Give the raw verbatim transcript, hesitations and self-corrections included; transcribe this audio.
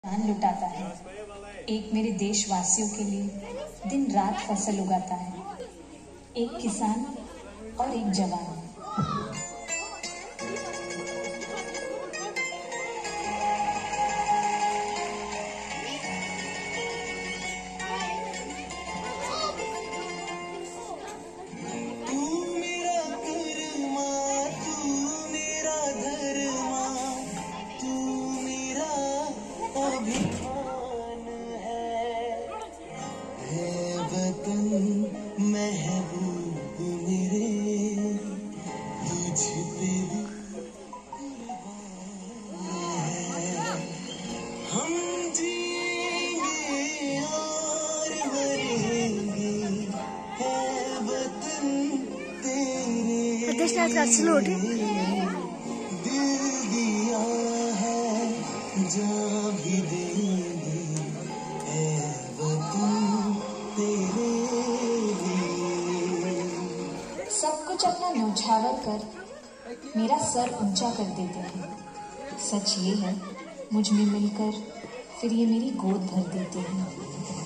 जान लुटाता है। एक मेरे देशवासियों के लिए दिन रात फसल उगाता है। एक किसान और एक जवान। महबूब मेरे तुझ पे हम जीएंगे और मरेंगे, है वतन तेरे दिल दिया है जा भी देंगे, है वतन तेरे। सब कुछ अपना न्यौछावर कर मेरा सर ऊंचा कर देते हैं। सच ये है मुझ में मिलकर फिर ये मेरी गोद भर देते हैं।